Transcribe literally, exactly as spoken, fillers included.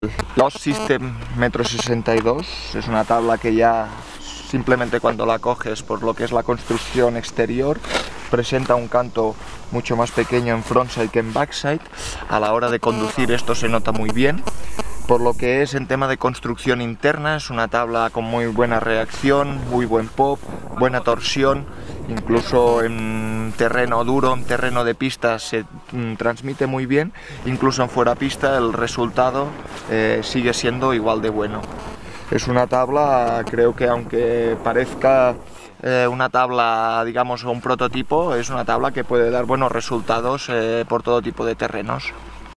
Lost System Metro sesenta y dos es una tabla que ya simplemente cuando la coges por lo que es la construcción exterior presenta un canto mucho más pequeño en frontside que en backside. A la hora de conducir esto se nota muy bien. Por lo que es en tema de construcción interna, es una tabla con muy buena reacción, muy buen pop, buena torsión, incluso en terreno duro, en terreno de pista se mm, transmite muy bien, incluso en fuera pista el resultado eh, sigue siendo igual de bueno. Es una tabla, creo que aunque parezca eh, una tabla, digamos, un prototipo, es una tabla que puede dar buenos resultados eh, por todo tipo de terrenos.